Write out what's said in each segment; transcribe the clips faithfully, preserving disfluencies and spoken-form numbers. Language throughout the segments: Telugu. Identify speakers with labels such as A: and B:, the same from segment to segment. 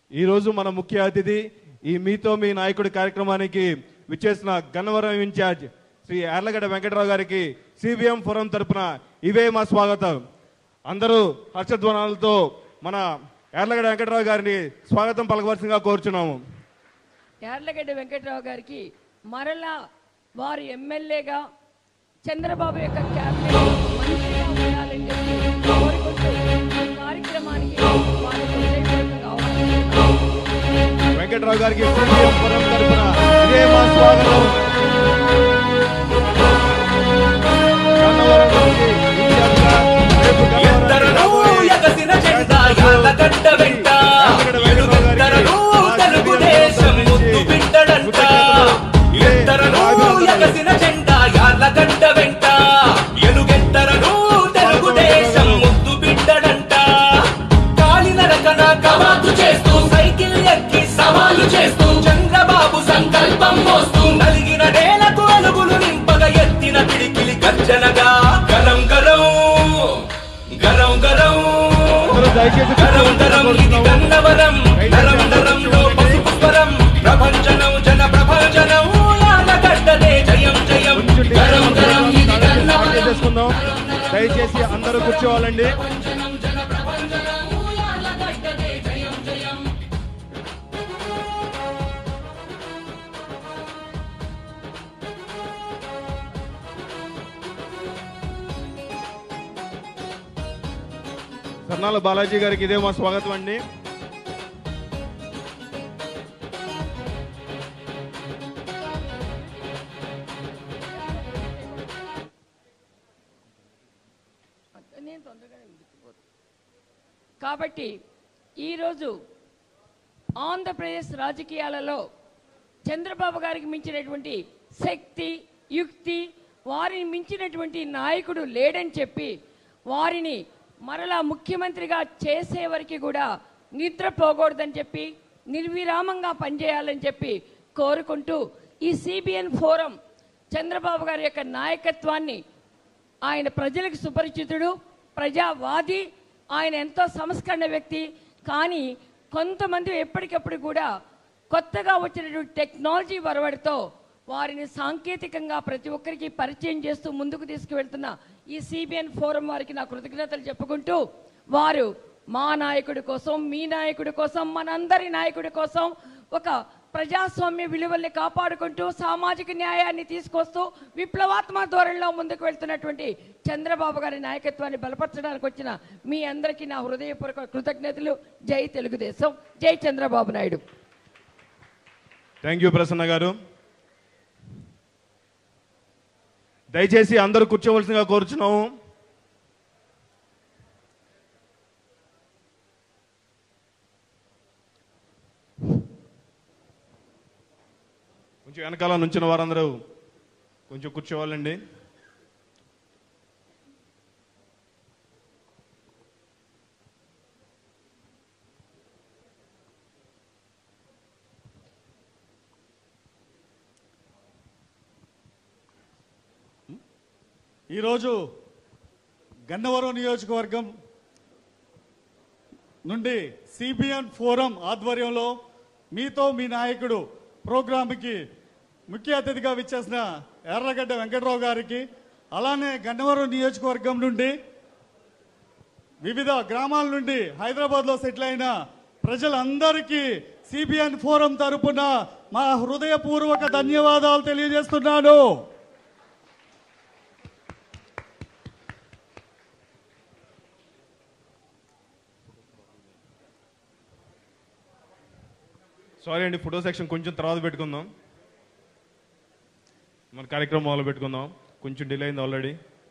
A: ఈరోజు మన ముఖ్య అతిథి ఈ మీతో మీ నాయకుడి కార్యక్రమానికి విచ్చేసిన గన్నవరం ఇన్ఛార్జ్ శ్రీ యార్లగడ్డ వెంకటరావు గారికి సిబిఎం ఫోరం తరపున ఇవే మా స్వాగతం. అందరూ హర్షధ్వానాలతో మన యార్లగడ్డ వెంకటరావు గారిని స్వాగతం పలకవలసిందిగా కోరుచున్నాము.
B: యార్లగడ్డ వెంకటరావు గారికి మరలా వారు ఎమ్మెల్యేగా చంద్రబాబు యొక్క క్యాబినెట్ మంత్రిగా ఉండాలని చెప్పి కోరుకుంటూ ఈ కార్యక్రమానికి
A: వెంకటరావు గారికి సిబిఎం ఫోరం తరపున ఇదే మా స్వాగతం.
C: చంద్రబాబు సంకల్పం మోస్తూ నలిగిన నేలకు అలుగులు నింపగా ఎత్తిన పిడికిలి గర్జనగా గరం గరం గరం గరం గరం గరం ఇది గన్నవరం నరం నరంలో పసుపు స్వరం ప్రభంజనం జన ప్రభంజనం యార్లగడ్డదే జయం జయం గరం గరం ఇది గన్నవరం.
A: దయచేసి అందరూ కూర్చోవాలండి. కర్నాల బాలాజీ గారికి ఇదే మా స్వాగతం అండి.
B: కాబట్టి ఈరోజు ఆంధ్రప్రదేశ్ రాజకీయాలలో చంద్రబాబు గారికి మించినటువంటి శక్తి యుక్తి వారిని మించినటువంటి నాయకుడు లేడని చెప్పి వారిని మరలా ముఖ్యమంత్రిగా చేసే వరకు కూడా నిద్రపోకూడదని చెప్పి నిర్విరామంగా పనిచేయాలని చెప్పి కోరుకుంటూ ఈ సిబిఎన్ ఫోరం చంద్రబాబు గారి యొక్క నాయకత్వాన్ని ఆయన ప్రజలకు సుపరిచితుడు, ప్రజావాది, ఆయన ఎంతో సంస్కరణ వ్యక్తి. కానీ కొంతమంది ఎప్పటికప్పుడు కూడా కొత్తగా వచ్చినటువంటి టెక్నాలజీ వరవడితో వారిని సాంకేతికంగా ప్రతి ఒక్కరికి పరిచయం చేస్తూ ముందుకు తీసుకువెళ్తున్న ఈ సిబిఎన్ ఫోరం వారికి నా కృతజ్ఞతలు చెప్పుకుంటూ వారు మా నాయకుడి కోసం, మీ నాయకుడి కోసం, మనందరి నాయకుడి కోసం ఒక ప్రజాస్వామ్య విలువల్ని కాపాడుకుంటూ సామాజిక న్యాయాన్ని తీసుకొస్తూ విప్లవాత్మక ధోరణిలో ముందుకు వెళ్తున్నటువంటి చంద్రబాబు గారి నాయకత్వాన్ని బలపరచడానికి వచ్చిన మీ అందరికీ నా హృదయపూర్వక కృతజ్ఞతలు. జై తెలుగుదేశం, జై చంద్రబాబు నాయుడు.
A: Thank you Prasanna garu. దయచేసి అందరూ కూర్చోవలసిందిగా కోరుచున్నాము. కొంచెం వెనకాల నుంచిన వారందరూ కొంచెం కూర్చోవాలండి.
D: ఈరోజు గన్నవరం నియోజకవర్గం నుండి సిబిఎన్ ఫోరం ఆధ్వర్యంలో మీతో మీ నాయకుడు ప్రోగ్రాంకి ముఖ్య అతిథిగా విచ్చేసిన యార్లగడ్డ వెంకటరావు గారికి, అలానే గన్నవరం నియోజకవర్గం నుండి వివిధ గ్రామాల నుండి హైదరాబాద్లో సెటిల్ అయిన ప్రజలందరికీ సిబిఎన్ ఫోరం తరపున మా హృదయపూర్వక ధన్యవాదాలు తెలియజేస్తున్నాను.
A: సారీ అండి, ఫోటో సెక్షన్ కొంచెం తర్వాత పెట్టుకుందాం. మన కార్యక్రమం మొదలు పెట్టుకుందాం. కొంచెం డిలే అయింది ఆల్రెడీ.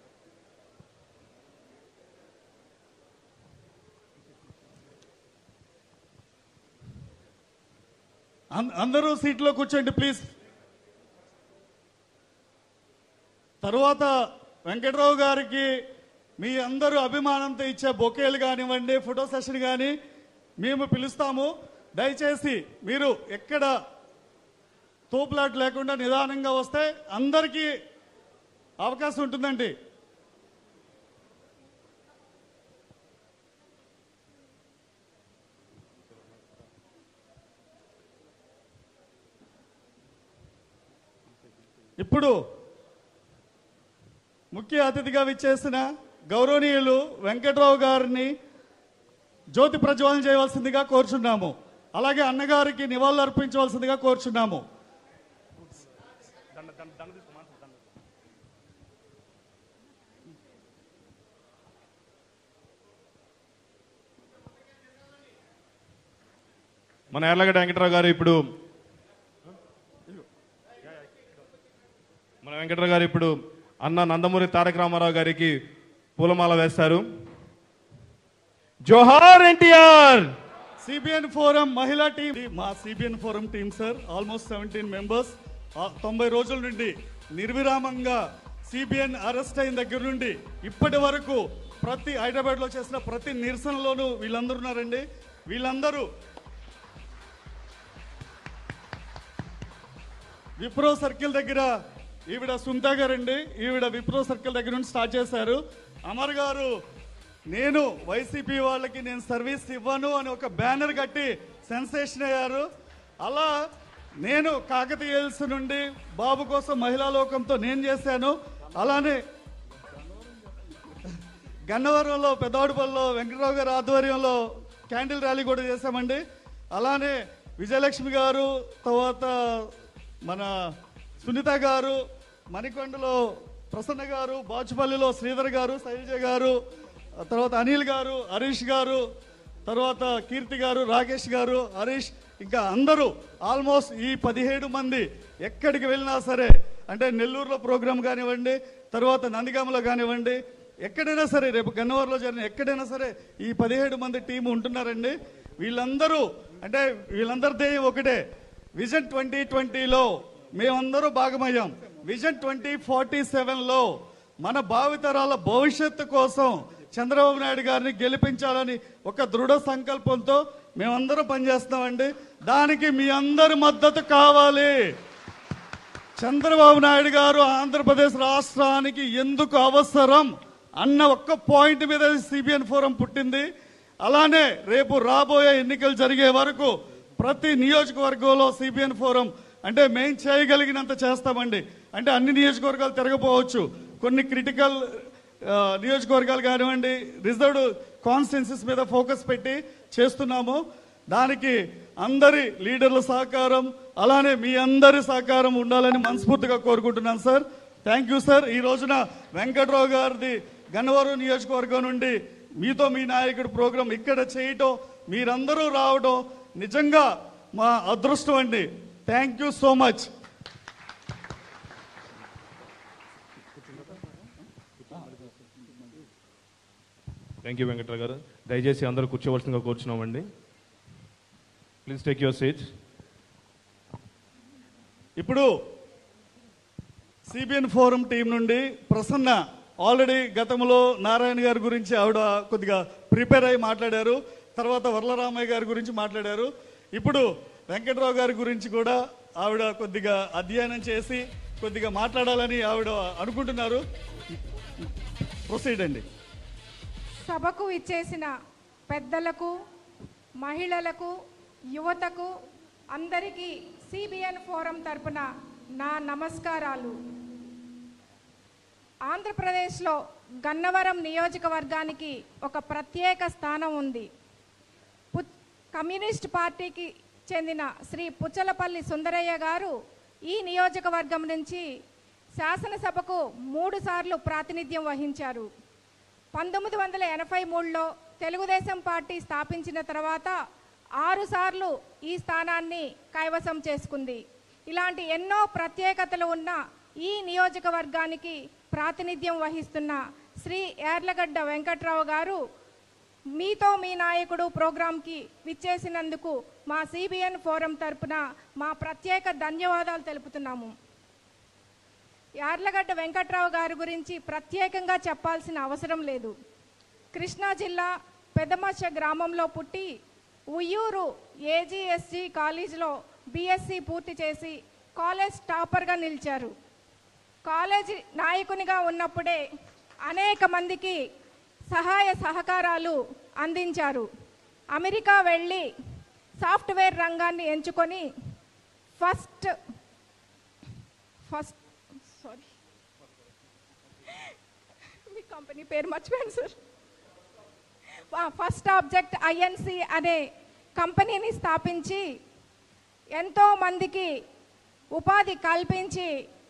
D: అందరూ సీట్లో కూర్చోండి ప్లీజ్. తరువాత వెంకటరావు గారికి మీ అందరూ అభిమానంతో ఇచ్చే బొకేలు కానివ్వండి, ఫోటో సెషన్ కానీ మేము పిలుస్తాము. దయచేసి మీరు ఎక్కడ తోపులాట లేకుండా నిదానంగా వస్తే అందరికీ అవకాశం ఉంటుందండి. ఇప్పుడు ముఖ్య అతిథిగా విచ్చేసిన గౌరవనీయులు వెంకట్రావు గారిని జ్యోతి ప్రజ్వలన చేయవలసిందిగా కోరుచున్నాము. అలాగే అన్నగారికి నివాళులు అర్పించవలసిందిగా కోరుచున్నాము.
A: మన యార్లగడ్డ వెంకట్రావు గారు ఇప్పుడు మన వెంకట్రావు గారు ఇప్పుడు అన్న నందమూరి తారక రామారావు గారికి పూలమాల వేస్తారు. జోహార్ ఎన్టీఆర్.
D: సిబిఎన్ ఫోరం మహిళా టీం, మా CBN forum team sir almost seventeen members తొంభై రోజుల నుండి నిర్విరామంగా సిబిఎన్ అరెస్ట్ అయిన దగ్గర నుండి ఇప్పటి వరకు ప్రతి హైదరాబాద్ లో చేసిన ప్రతి నిరసనలోనూ వీళ్ళందరూ ఉన్నారండి. వీళ్ళందరూ విప్రో సర్కిల్ దగ్గర ఈవిడ సుంతా గారండి, ఈవిడ విప్రో సర్కిల్ దగ్గర నుండి స్టార్ట్ చేశారు. అమర్ గారు నేను వైసీపీ వాళ్ళకి నేను సర్వీస్ ఇవ్వను అని ఒక బ్యానర్ కట్టి సెన్సేషన్ అయ్యారు. అలా నేను కాకతీయల్స్ నుండి బాబు కోసం మహిళా లోకంతో నేను చేశాను. అలానే గన్నవరంలో పెద్దవాడిపల్లిలో వెంకటరావు గారి ఆధ్వర్యంలో క్యాండిల్ ర్యాలీ కూడా చేశామండి. అలానే విజయలక్ష్మి గారు, తర్వాత మన సునీత గారు, మణికొండలో ప్రసన్న గారు, బాచుపల్లిలో శ్రీధర్ గారు, శైలజ గారు, తర్వాత అనిల్ గారు, హరీష్ గారు, తర్వాత కీర్తి గారు, రాకేష్ గారు, హరీష్, ఇంకా అందరూ ఆల్మోస్ట్ ఈ పదిహేడు మంది ఎక్కడికి వెళ్ళినా సరే, అంటే నెల్లూరులో ప్రోగ్రాం కానివ్వండి, తర్వాత నందిగామలో కానివ్వండి, ఎక్కడైనా సరే రేపు గన్నవరంలో జరిగిన ఎక్కడైనా సరే ఈ పదిహేడు మంది టీం ఉంటున్నారండి. వీళ్ళందరూ అంటే వీళ్ళందరి ధ్యేయం ఒకటే, విజన్ ట్వంటీ ట్వంటీలో మేమందరూ భాగమయ్యాం. విజన్ ట్వంటీ ఫార్టీ సెవెన్లో మన భావితరాల భవిష్యత్తు కోసం చంద్రబాబు నాయుడు గారిని గెలిపించాలని ఒక దృఢ సంకల్పంతో మేమందరం పనిచేస్తున్నామండి. దానికి మీ అందరి మద్దతు కావాలి. చంద్రబాబు నాయుడు గారు ఆంధ్రప్రదేశ్ రాష్ట్రానికి ఎందుకు అవసరం అన్న ఒక్క పాయింట్ మీద సిబిఎన్ ఫోరం పుట్టింది. అలానే రేపు రాబోయే ఎన్నికలు జరిగే వరకు ప్రతి నియోజకవర్గంలో సిబిఎన్ ఫోరం అంటే మేం చేయగలిగినంత చేస్తామండి. అంటే అన్ని నియోజకవర్గాలు తిరగపోవచ్చు, కొన్ని క్రిటికల్ నియోజకవర్గాలు కానివ్వండి, రిజర్వ్డ్ కాన్స్టిట్యున్సీస్ మీద ఫోకస్ పెట్టి చేస్తున్నాము. దానికి అందరి లీడర్ల సహకారం అలానే మీ అందరి సహకారం ఉండాలని మనస్ఫూర్తిగా కోరుకుంటున్నాను సార్. Thank you sir. ఈ రోజున వెంకట్రావు గారిది గన్నవరం నియోజకవర్గం నుండి మీతో మీ నాయకుడు ప్రోగ్రాం ఇక్కడ చేయటం, మీరందరూ రావడం నిజంగా మా అదృష్టం అండి. Thank you so much.
A: Thank you Venkatrao garu. దయచేసి అందరూ కూర్చోవలసిందిగా కూర్చున్నామండి. Please take your seat.
D: ఇప్పుడు సిబిఎన్ ఫోరం టీం నుండి ప్రసన్న ఆల్రెడీ గతంలో నారాయణ గారి గురించి ఆవిడ కొద్దిగా ప్రిపేర్ అయి మాట్లాడారు, తర్వాత వరలరామయ్య గారి గురించి మాట్లాడారు. ఇప్పుడు వెంకట్రావు గారి గురించి కూడా ఆవిడ కొద్దిగా అధ్యయనం చేసి కొద్దిగా మాట్లాడాలని ఆవిడ అనుకుంటున్నారు. ప్రొసీడ్ అండి.
E: సభకు ఇచ్చేసిన పెద్దలకు, మహిళలకు, యువతకు అందరికీ సిబిఎన్ ఫోరం తరపున నా నమస్కారాలు. ఆంధ్రప్రదేశ్లో గన్నవరం నియోజకవర్గానికి ఒక ప్రత్యేక స్థానం ఉంది. కమ్యూనిస్ట్ పార్టీకి చెందిన శ్రీ పుచ్చలపల్లి సుందరయ్య గారు ఈ నియోజకవర్గం నుంచి శాసనసభకు మూడు సార్లు ప్రాతినిధ్యం వహించారు. పంతొమ్మిది వందల ఎనభై మూడులో తెలుగుదేశం పార్టీ స్థాపించిన తర్వాత ఆరు సార్లు ఈ స్థానాన్ని కైవసం చేసుకుంది. ఇలాంటి ఎన్నో ప్రత్యేకతలు ఉన్న ఈ నియోజకవర్గానికి ప్రాతినిధ్యం వహిస్తున్న శ్రీ యార్లగడ్డ వెంకట్రావు గారు మీతో మీ నాయకుడు ప్రోగ్రాంకి విచ్చేసినందుకు మా సిబిఎన్ ఫోరం తరపున మా ప్రత్యేక ధన్యవాదాలు తెలుపుతున్నాము. యార్లగడ్డ వెంకట్రావు గారి గురించి ప్రత్యేకంగా చెప్పాల్సిన అవసరం లేదు. కృష్ణా జిల్లా పెదమచ్చ గ్రామంలో పుట్టి ఉయ్యూరు ఏజీఎస్జీ కాలేజీలో బీఎస్సీ పూర్తి చేసి కాలేజ్ టాపర్గా నిలిచారు. కాలేజీ నాయకునిగా ఉన్నప్పుడే అనేక మందికి సహాయ సహకారాలు అందించారు. అమెరికా వెళ్ళి సాఫ్ట్వేర్ రంగాన్ని ఎంచుకొని ఫస్ట్ ఫస్ట్ కంపెనీ పేరు మర్చిపోయాను సార్. ఫస్ట్ ఆబ్జెక్ట్ ఐఎన్సి అనే కంపెనీని స్థాపించి ఎంతో మందికి ఉపాధి కల్పించి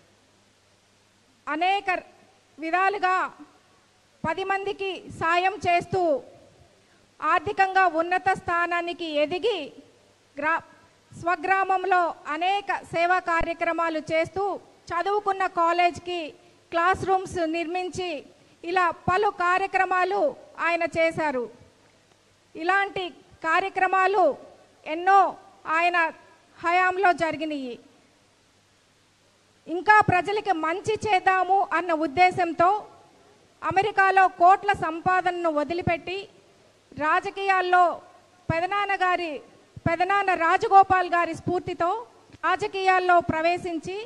E: అనేక విధాలుగా పది మందికి సాయం చేస్తూ ఆర్థికంగా ఉన్నత స్థానానికి ఎదిగి గ్రా స్వగ్రామంలో అనేక సేవా కార్యక్రమాలు చేస్తూ చదువుకున్న కాలేజ్కి క్లాస్ రూమ్స్ నిర్మించి ఇలా పలు కార్యక్రమాలు ఆయన చేశారు. ఇలాంటి కార్యక్రమాలు ఎన్నో ఆయన హయాంలో జరిగినాయి. ఇంకా ప్రజలకి మంచి చేద్దాము అన్న ఉద్దేశంతో అమెరికాలో కోట్ల సంపాదనను వదిలిపెట్టి రాజకీయాల్లో పెదనాన్న గారి పెదనాన్న రాజగోపాల్ గారి స్ఫూర్తితో రాజకీయాల్లో ప్రవేశించి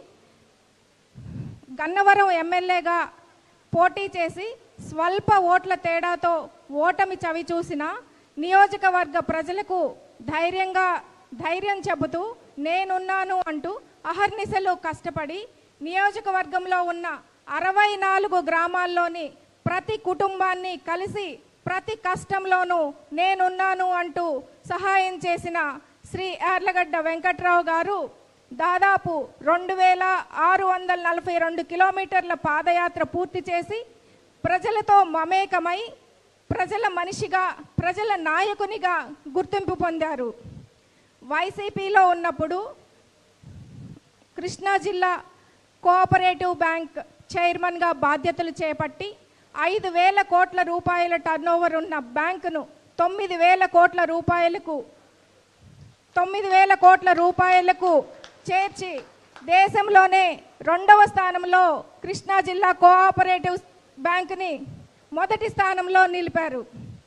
E: గన్నవరం ఎమ్మెల్యేగా పోటీ చేసి స్వల్ప ఓట్ల తేడాతో ఓటమి చవి చూసిన నియోజకవర్గ ప్రజలకు ధైర్యంగా ధైర్యం చెబుతూ నేనున్నాను అంటూ అహర్నిశలు కష్టపడి నియోజకవర్గంలో ఉన్న అరవై నాలుగు గ్రామాల్లోని ప్రతి కుటుంబాన్ని కలిసి ప్రతి కష్టంలోనూ నేనున్నాను అంటూ సహాయం చేసిన శ్రీ యార్లగడ్డ వెంకట్రావు గారు దాదాపు రెండు వేల ఆరు వందల నలభై రెండు కిలోమీటర్ల పాదయాత్ర పూర్తి చేసి ప్రజలతో మమేకమై ప్రజల మనిషిగా ప్రజల నాయకునిగా గుర్తింపు పొందారు. వైసీపీలో ఉన్నప్పుడు కృష్ణా జిల్లా కోఆపరేటివ్ బ్యాంక్ చైర్మన్గా బాధ్యతలు చేపట్టి ఐదు వేల కోట్ల రూపాయల టర్నోవర్ ఉన్న బ్యాంకును తొమ్మిది వేల కోట్ల రూపాయలకు తొమ్మిది వేల కోట్ల రూపాయలకు చేర్చి దేశంలోనే రెండవ స్థానంలో కృష్ణా జిల్లా కోఆపరేటివ్ బ్యాంకుని మొదటి స్థానంలో నిలిపారు.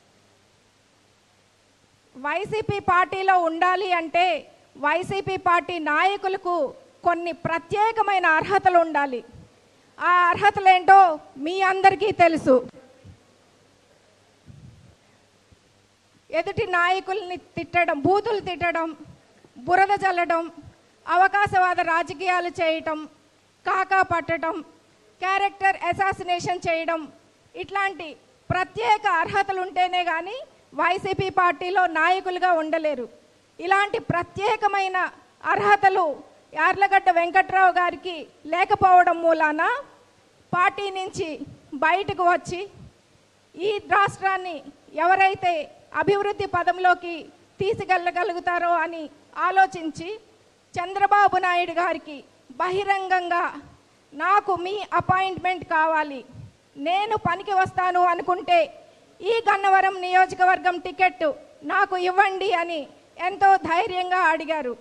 E: వైసీపీ పార్టీలో ఉండాలి అంటే వైసీపీ పార్టీ నాయకులకు కొన్ని ప్రత్యేకమైన అర్హతలు ఉండాలి. ఆ అర్హతలేంటో మీ అందరికీ తెలుసు. ఎదుటి నాయకుల్ని తిట్టడం, బూతులు తిట్టడం, బురద చల్లడం, అవకాశవాద రాజకీయాలు చేయటం, కాకా పట్టడం, క్యారెక్టర్ అసాసినేషన్ చేయడం, ఇట్లాంటి ప్రత్యేక అర్హతలు ఉంటేనే కానీ వైసీపీ పార్టీలో నాయకులుగా ఉండలేరు. ఇలాంటి ప్రత్యేకమైన అర్హతలు యార్లగడ్డ వెంకట్రావు గారికి లేకపోవడం మూలాన పార్టీ నుంచి బయటకు వచ్చి ఈ రాష్ట్రాన్ని ఎవరైతే అభివృద్ధి పదంలోకి తీసుకెళ్ళగలుగుతారో అని ఆలోచించి చంద్రబాబు నాయుడు గారికి బహిరంగంగా నాకు మీ అపాయింట్మెంట్ కావాలి, నేను పనికి వస్తాను అనుకుంటే ఈ గన్నవరం నియోజకవర్గం టికెట్ నాకు ఇవ్వండి అని ఎంతో ధైర్యంగా అడిగారు.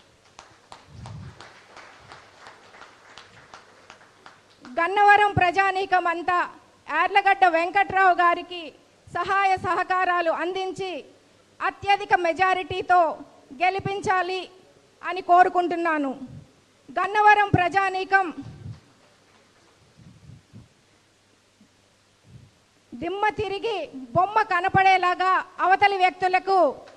E: గన్నవరం ప్రజానీకం అంతా యార్లగడ్డ వెంకట్రావు గారికి సహాయ సహకారాలు అందించి అత్యధిక మెజారిటీతో గెలిపించాలి అని కోరుకుంటున్నాను. గన్నవరం ప్రజానీకం దిమ్మ తిరిగి బొమ్మ కనపడేలాగా అవతలి వ్యక్తులకు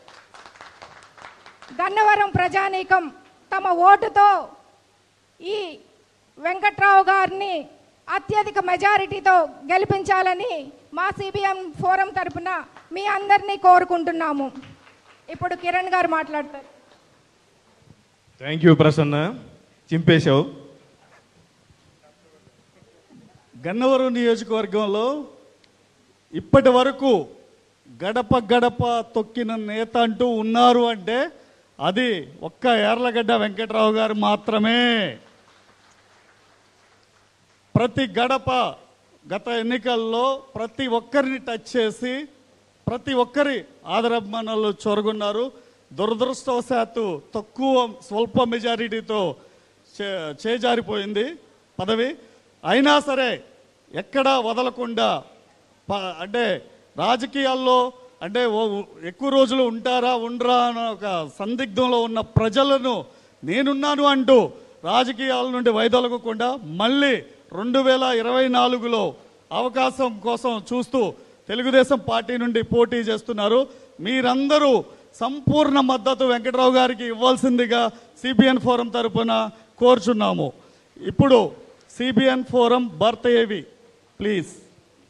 E: గన్నవరం ప్రజానీకం తమ ఓటుతో ఈ వెంకట్రావు గారిని అత్యధిక మెజారిటీతో గెలిపించాలని మా సిబిఎం ఫోరం తరఫున మీ అందరినీ కోరుకుంటున్నాము. ఇప్పుడు కిరణ్ గారు మాట్లాడతారు.
A: థ్యాంక్ యూ ప్రసన్న, చింపేశావు.
D: గన్నవరం నియోజకవర్గంలో ఇప్పటి వరకు గడప గడప తొక్కిన నేత అంటూ ఉన్నారు అంటే అది ఒక్క యార్లగడ్డ వెంకట్రావు గారు మాత్రమే. ప్రతి గడప గత ఎన్నికల్లో ప్రతి ఒక్కరిని టచ్ చేసి ప్రతి ఒక్కరి ఆదరాభిమానాలు చొరగొన్నారు. దురదృష్టవశాత్తు తక్కువ స్వల్ప మెజారిటీతో చేజారిపోయింది పదవి. అయినా సరే ఎక్కడా వదలకుండా అంటే రాజకీయాల్లో అంటే ఎక్కువ రోజులు ఉంటారా ఉండరా అన్న ఒక సందిగ్ధంలో ఉన్న ప్రజలను నేనున్నాను అంటూ రాజకీయాల నుండి వైదొలగకుండా మళ్ళీ రెండు వేల ఇరవై నాలుగులో అవకాశం కోసం చూస్తూ తెలుగుదేశం పార్టీ నుండి పోటీ చేస్తున్నారు. మీరందరూ సంపూర్ణ మద్దతు వెంకట్రావు గారికి ఇవ్వాల్సిందిగా సిబిఎన్ ఫోరం తరపున కోరుచున్నాము. ఇప్పుడు సిబిఎన్ ఫోరం భర్త ఏవి ప్లీజ్.